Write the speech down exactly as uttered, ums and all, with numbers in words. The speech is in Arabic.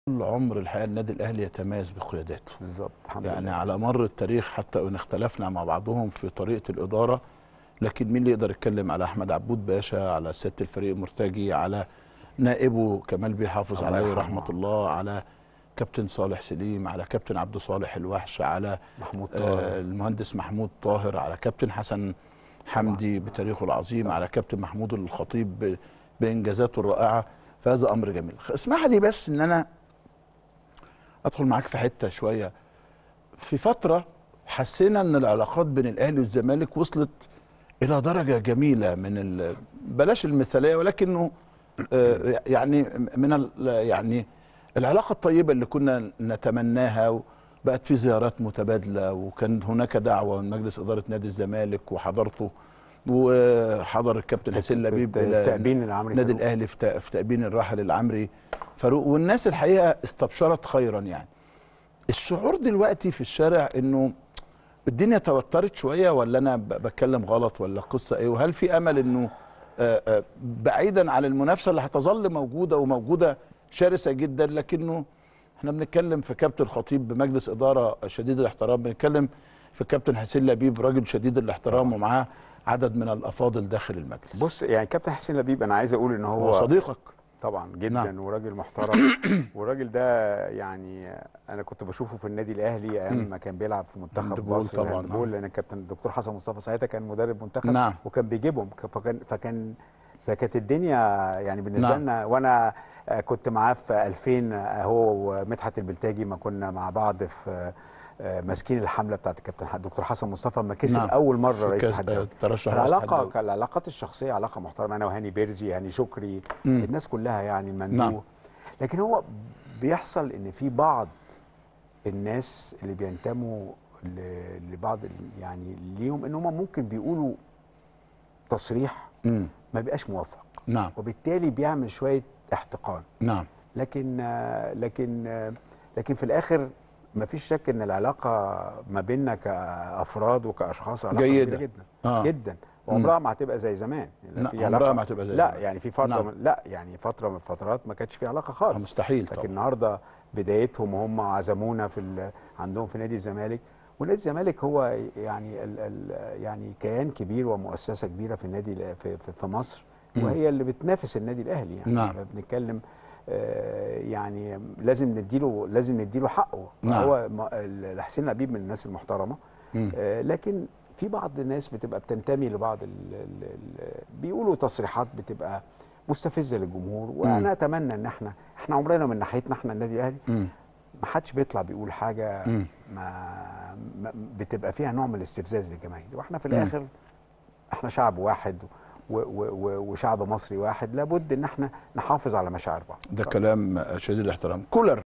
طول عمر الحقيقه النادي الاهلي يتميز بقياداته بالظبط. يعني لله. على مر التاريخ حتى وان اختلفنا مع بعضهم في طريقه الاداره، لكن مين اللي يقدر يتكلم على احمد عبود باشا، على سياده الفريق مرتجي، على نائبه كمال بيحافظ عليه رحمه الله، على كابتن صالح سليم، على كابتن عبد صالح الوحش، على محمود طاهر، آه المهندس محمود طاهر، على كابتن حسن حمدي طبعا بتاريخه العظيم طبعا. على كابتن محمود الخطيب بانجازاته الرائعه. فهذا امر جميل. اسمح لي بس ان انا ادخل معاك في حته شويه. في فتره حسينا ان العلاقات بين الاهلي والزمالك وصلت الى درجه جميله من بلاش المثاليه، ولكنه آه يعني من ال يعني العلاقه الطيبه اللي كنا نتمناها، وبقت في زيارات متبادله، وكان هناك دعوه من مجلس اداره نادي الزمالك وحضرته، وحضر الكابتن حسين لبيب الى النادي الاهلي في تأبين الراحل العمري فاروق، والناس الحقيقه استبشرت خيرا. يعني الشعور دلوقتي في الشارع انه الدنيا توترت شويه، ولا انا بتكلم غلط، ولا القصه ايه؟ وهل في امل انه بعيدا عن المنافسه اللي هتظل موجوده وموجوده شرسه جدا، لكنه احنا بنتكلم في كابتن خطيب بمجلس اداره شديد الاحترام، بنتكلم في كابتن حسين لبيب راجل شديد الاحترام ومعاه عدد من الافاضل داخل المجلس. بص يعني كابتن حسين لبيب انا عايز اقول ان هو, هو صديقك طبعا جدا. نعم. وراجل محترم. والراجل ده يعني انا كنت بشوفه في النادي الاهلي ايام ما كان بيلعب في منتخب مصر طبعا بول، لان الكابتن الدكتور حسن مصطفى ساعتها كان مدرب منتخب. نعم. وكان بيجيبهم، فكان فكان فكانت الدنيا يعني بالنسبه نعم. لنا. وانا كنت معاه في ألفين هو ومدحت البلتاجي، ما كنا مع بعض في ماسكين الحمله بتاعت الكابتن الدكتور حسن مصطفى لما كسب. نعم. اول مره رئيس الاتحاد. العلاقه العلاقات الشخصيه علاقه محترمه، انا وهاني بيرزي، هاني شكري، مم. الناس كلها يعني المندوب. نعم. لكن هو بيحصل ان في بعض الناس اللي بينتموا لبعض يعني ليهم ان هم ممكن بيقولوا تصريح مم. ما بيبقاش موفق. نعم. وبالتالي بيعمل شويه احتقان. نعم. لكن لكن لكن في الاخر ما فيش شك ان العلاقه ما بيننا كافراد وكاشخاص علاقه جيدة جدا آه. جدا، وعمرها ما هتبقى زي زمان. لا في عمرها ما هتبقى زي لا زمان. يعني في فتره نعم. من لا يعني فتره من الفترات ما كانتش في علاقه خالص. مستحيل لكن طبعا. النهارده بدايتهم وهم عزمونا في عندهم في نادي الزمالك، ونادي الزمالك هو يعني ال ال يعني كيان كبير ومؤسسه كبيره في النادي في, في, في مصر، وهي اللي بتنافس النادي الاهلي. يعني نعم. بنتكلم يعني لازم نديله لازم نديله حقه. نعم. هو حسين لبيب من الناس المحترمه، لكن في بعض الناس بتبقى بتنتمي لبعض ال ال ال بيقولوا تصريحات بتبقى مستفزه للجمهور. وانا اتمنى ان احنا احنا عمرنا من ناحيتنا احنا النادي الاهلي ما حدش بيطلع بيقول حاجه ما, ما بتبقى فيها نوع من الاستفزاز للجماهير. واحنا في الاخر احنا شعب واحد و و وشعب مصري واحد، لابد ان احنا نحافظ على مشاعر بعض. ده كلام شديد الاحترام. كولر